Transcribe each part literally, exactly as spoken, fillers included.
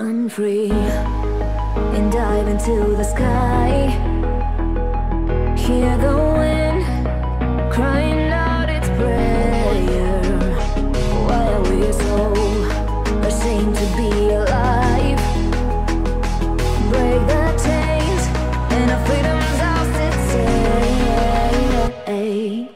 Run free and dive into the sky. Hear the wind crying out its prayer. Why are we so ashamed to be alive? Break the chains and our freedom's ours to take.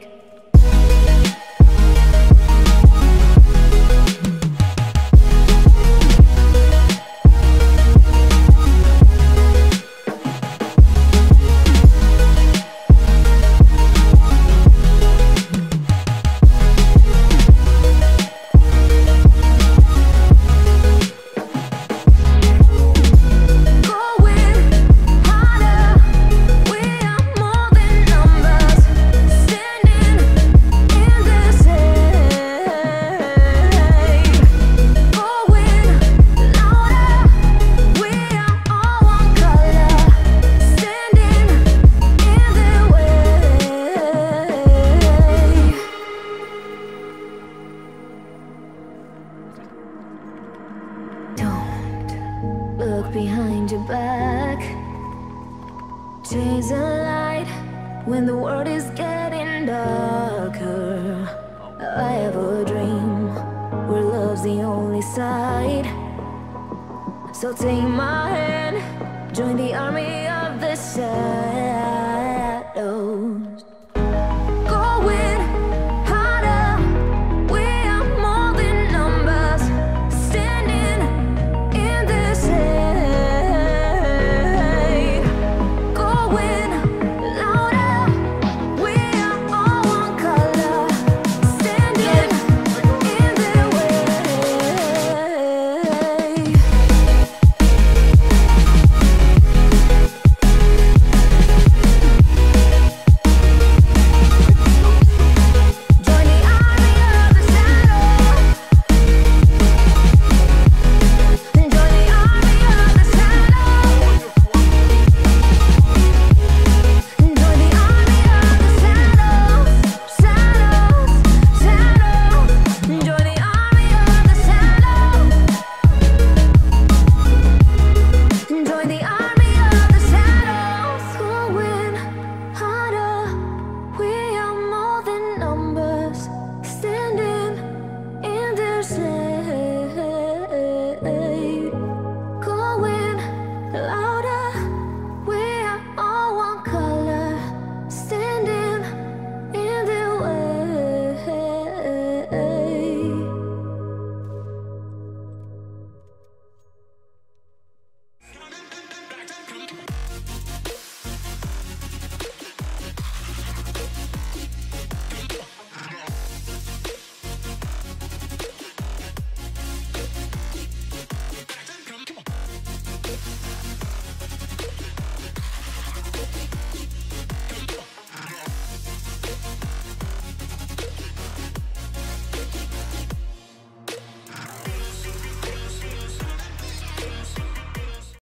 Look behind your back. Chase a light when the world is getting darker. I have a dream where love's the only side. So take my hand, join the army of the side.